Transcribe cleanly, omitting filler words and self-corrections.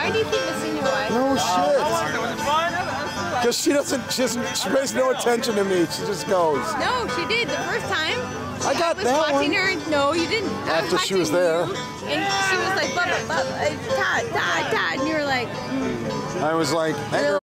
Why do you think the senior wife? No shit. Because she pays no attention to me. She just goes. No, she did the first time. I got was that watching one. her. No, you didn't. After she was there. And she was like, Todd, and you were like, I was like,